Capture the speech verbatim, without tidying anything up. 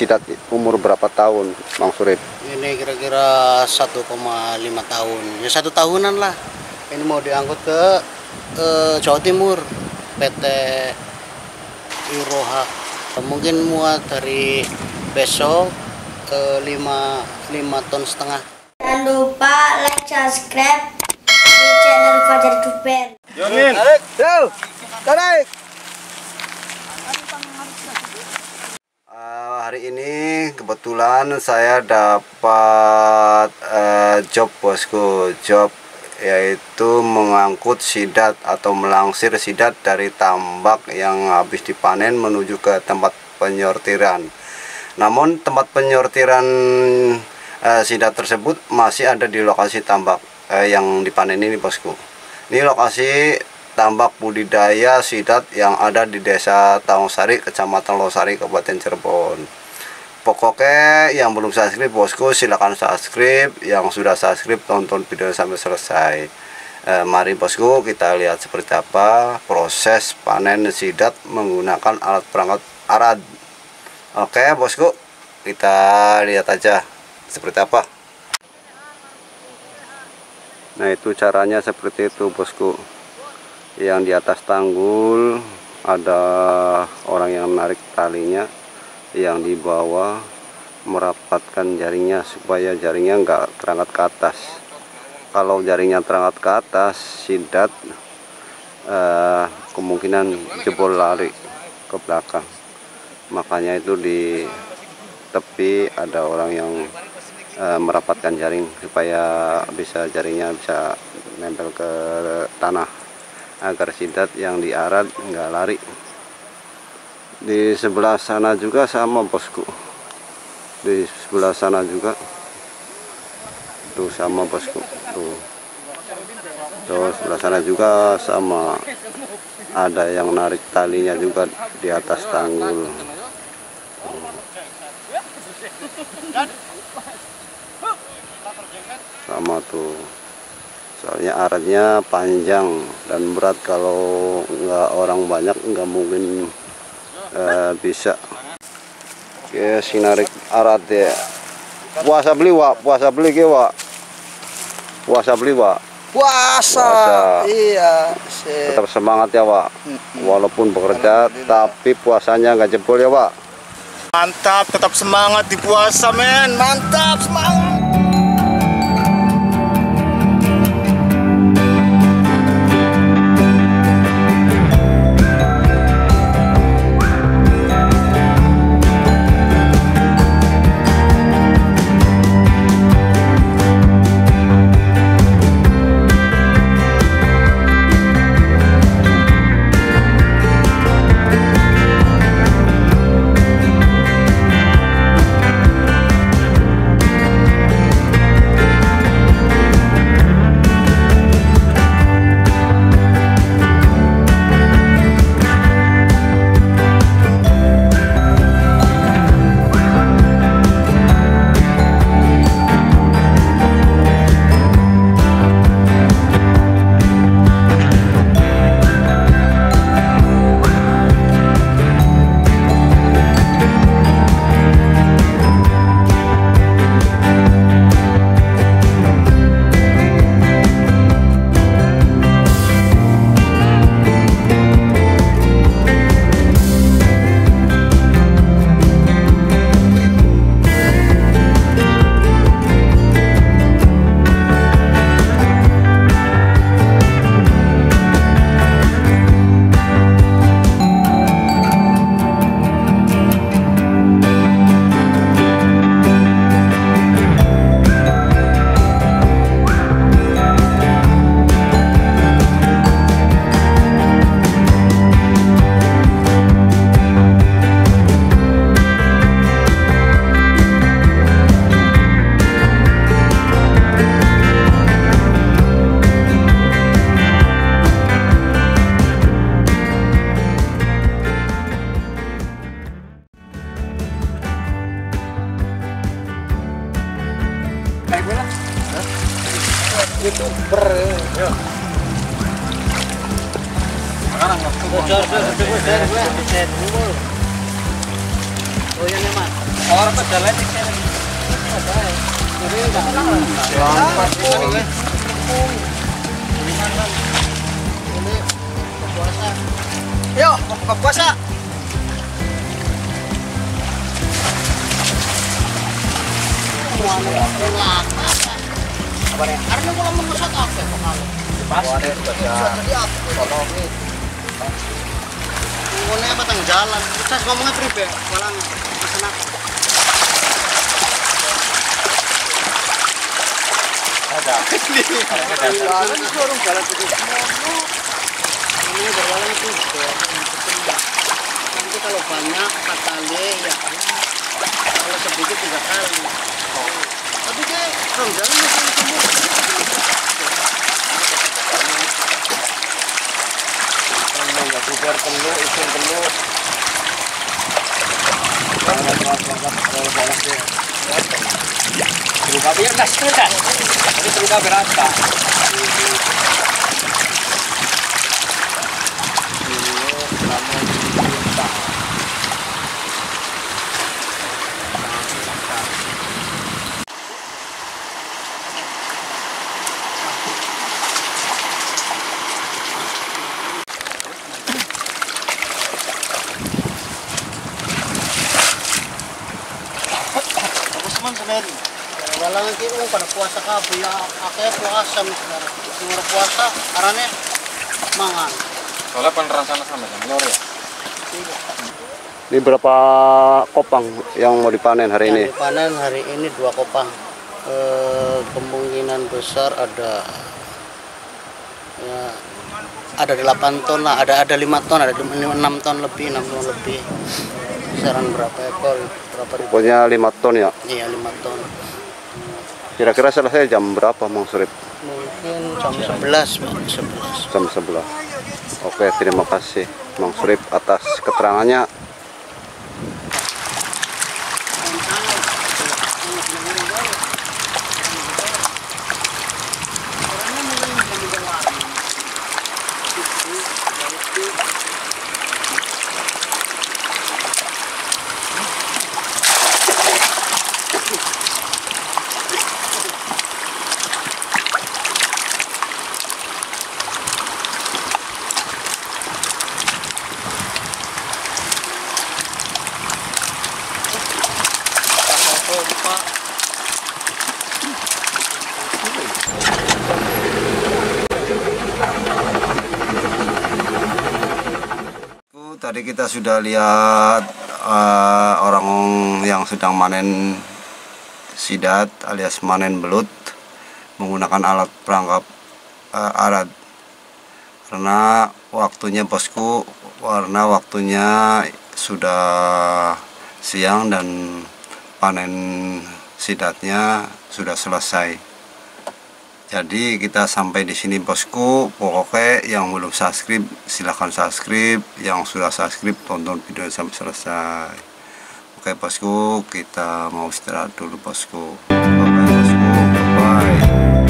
sidat umur berapa tahun, Bang Surip? Ini kira-kira satu koma lima tahun, ya satu tahunan lah. Ini mau diangkut ke, ke Jawa Timur, P T Iroha. Mungkin muat dari besok ke lima ton setengah. Jangan lupa like, subscribe di channel Fajar Duper. Yomin, tarik, yo, tarik. Uh, hari ini kebetulan saya dapat uh, job bosku, job yaitu mengangkut sidat atau melangsir sidat dari tambak yang habis dipanen menuju ke tempat penyortiran. Namun tempat penyortiran uh, sidat tersebut masih ada di lokasi tambak uh, yang dipanen ini bosku. Ini lokasi tambak budidaya sidat yang ada di Desa Taungsari, Kecamatan Losari, Kabupaten Cirebon. Pokoknya yang belum subscribe bosku silahkan subscribe, yang sudah subscribe tonton video sampai selesai. E, mari bosku kita lihat seperti apa proses panen sidat menggunakan alat perangkat arad. Oke bosku, kita lihat aja seperti apa. Nah itu caranya seperti itu bosku. Yang di atas tanggul ada orang yang menarik talinya, yang di bawah merapatkan jaringnya supaya jaringnya enggak terangkat ke atas. Kalau jaringnya terangkat ke atas, sidat eh, kemungkinan jebol lari ke belakang. Makanya itu di tepi ada orang yang eh, merapatkan jaring supaya bisa jaringnya bisa nempel ke tanah agar sidat yang diarad enggak lari. Di sebelah sana juga sama bosku, di sebelah sana juga tuh sama bosku, tuh tuh sebelah sana juga sama, ada yang narik talinya juga di atas tanggul. Sama tuh, soalnya aratnya panjang dan berat, kalau nggak orang banyak nggak mungkin Uh, bisa. Oke, sinarik arat ya. Puasa beli wak, puasa beli ke wak. Puasa beli wak. Puasa. Puasa. Iya. Tetap semangat ya wak. Walaupun bekerja tapi puasanya nggak jebol ya wak. Mantap, tetap semangat di puasa men. Mantap, semangat. YouTuber. Ya. Sekarang Oh, iya nih, Mas. Orang pedalan ini kan. Jadi enggak. Ini puasa. Yuk, buka puasa. Apa nih? Karena kalau mengusut apa kok kalau? Pasti baca. Tolongin. Ngomongnya apa tengah jalan? Kita ngomongnya pribe, jalan pesen apa? Ada. Jalan itu orang jalan itu. Ini berjalan itu. Nanti kalau banyak empat kali ya. Kalau sedikit tiga kali. Tapi kayak orang jalan itu semua. Ya bubar penuh, isin penuh. Terluka biar gas kan? Ini terluka berapa? Teman-teman, walang kita pada puasa kabeh ya, akeh puasa sekarang. Semua puasa, arane mangan. Soalnya penerasana sama kan, lor ya. Ini berapa kopang yang mau dipanen hari ini? Yang dipanen hari ini dua kopang. E, kemungkinan besar ada ya ada delapan ton lah, ada ada lima ton, ada enam ton lebih, enam ton lebih. Kisaran berapa ekor? Berapa ribu? Pokoknya lima ton ya. Iya, lima ton. Kira-kira selesai jam berapa Mang Surip? Mungkin jam sebelas, sebelas. Jam sebelas. Oke, terima kasih Mang Surip atas keterangannya. Tadi kita sudah lihat uh, orang yang sedang manen sidat alias manen belut menggunakan alat perangkap uh, alat, karena waktunya bosku, karena waktunya sudah siang dan panen sidatnya sudah selesai. Jadi kita sampai di sini bosku. Pokoknya yang belum subscribe silahkan subscribe, yang sudah subscribe tonton video sampai selesai. Oke bosku, kita mau istirahat dulu bosku. Oke bosku, bye.